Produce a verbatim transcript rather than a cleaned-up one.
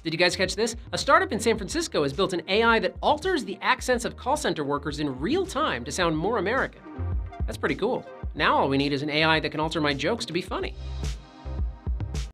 Did you guys catch this? A startup in San Francisco has built an A I that alters the accents of call center workers in real time to sound more American. That's pretty cool. Now all we need is an A I that can alter my jokes to be funny.